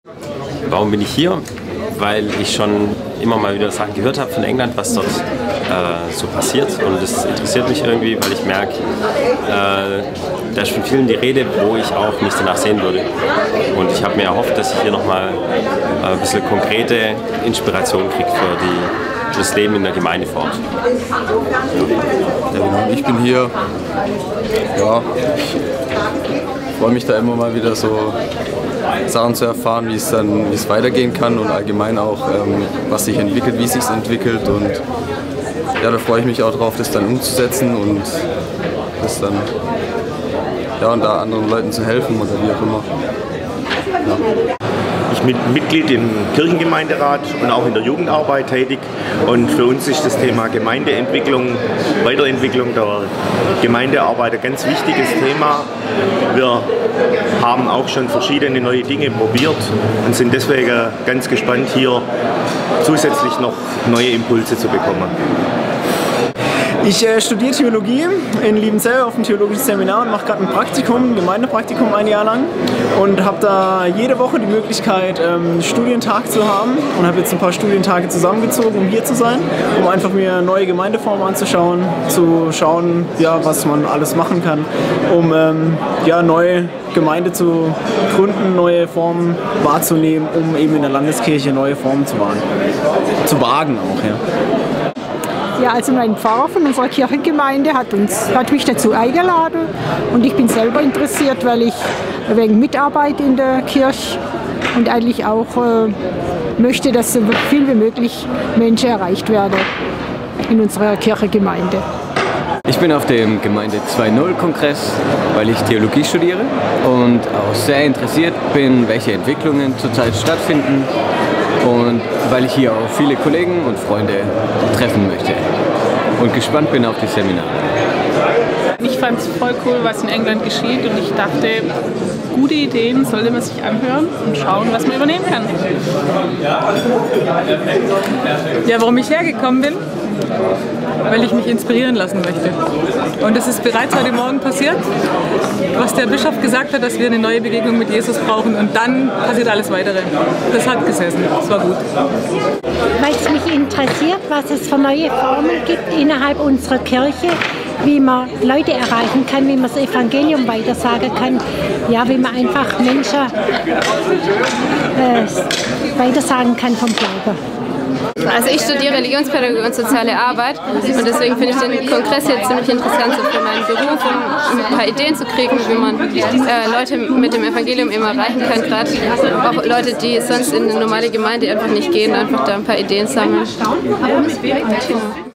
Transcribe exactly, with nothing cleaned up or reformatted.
Warum bin ich hier? Weil ich schon immer mal wieder Sachen gehört habe von England, was dort äh, so passiert, und das interessiert mich irgendwie, weil ich merke, äh, da ist von vielen die Rede, wo ich auch mich danach sehen würde. Und ich habe mir erhofft, dass ich hier nochmal äh, ein bisschen konkrete Inspiration kriege für, die, für das Leben in der Gemeinde vor Ort. Ja, ich bin hier, ja, ich freue mich da immer mal wieder so Sachen zu erfahren, wie es dann wie es weitergehen kann, und allgemein auch, ähm, was sich entwickelt, wie es sich entwickelt, und ja, da freue ich mich auch drauf, das dann umzusetzen und das dann, ja, und da anderen Leuten zu helfen oder wie auch immer. Ja. Ich bin Mitglied im Kirchengemeinderat und auch in der Jugendarbeit tätig, und für uns ist das Thema Gemeindeentwicklung, Weiterentwicklung der Gemeindearbeit ein ganz wichtiges Thema. Wir haben auch schon verschiedene neue Dinge probiert und sind deswegen ganz gespannt, hier zusätzlich noch neue Impulse zu bekommen. Ich äh, studiere Theologie in Liebenzell auf dem theologischen Seminar und mache gerade ein Praktikum, ein Gemeindepraktikum ein Jahr lang, und habe da jede Woche die Möglichkeit, ähm, einen Studientag zu haben, und habe jetzt ein paar Studientage zusammengezogen, um hier zu sein, um einfach mir neue Gemeindeformen anzuschauen, zu schauen, ja, was man alles machen kann, um ähm, ja, neue Gemeinde zu gründen, neue Formen wahrzunehmen, um eben in der Landeskirche neue Formen zu wagen. Zu wagen auch, ja. Ja, also mein Pfarrer von unserer Kirchengemeinde hat, uns, hat mich dazu eingeladen, und ich bin selber interessiert, weil ich wegen Mitarbeit in der Kirche und eigentlich auch äh, möchte, dass so viel wie möglich Menschen erreicht werden in unserer Kirchengemeinde. Ich bin auf dem Gemeinde zwei Punkt null-Kongress, weil ich Theologie studiere und auch sehr interessiert bin, welche Entwicklungen zurzeit stattfinden, und weil ich hier auch viele Kollegen und Freunde treffen möchte und gespannt bin auf die Seminare. Ich fand es voll cool, was in England geschieht, und ich dachte, gute Ideen sollte man sich anhören und schauen, was man übernehmen kann. Ja, warum ich hergekommen bin? Weil ich mich inspirieren lassen möchte. Und es ist bereits heute Morgen passiert, was der Bischof gesagt hat, dass wir eine neue Begegnung mit Jesus brauchen, und dann passiert alles Weitere. Das hat gesessen, das war gut. Weil es mich interessiert, was es für neue Formen gibt innerhalb unserer Kirche, wie man Leute erreichen kann, wie man das Evangelium weitersagen kann, ja, wie man einfach Menschen äh, weitersagen kann vom Glauben. Also ich studiere Religionspädagogik und soziale Arbeit, und deswegen finde ich den Kongress jetzt ziemlich interessant, so für meinen Beruf, um ein paar Ideen zu kriegen, wie man äh, Leute mit dem Evangelium eben erreichen kann, gerade auch Leute, die sonst in eine normale Gemeinde einfach nicht gehen, einfach da ein paar Ideen sammeln.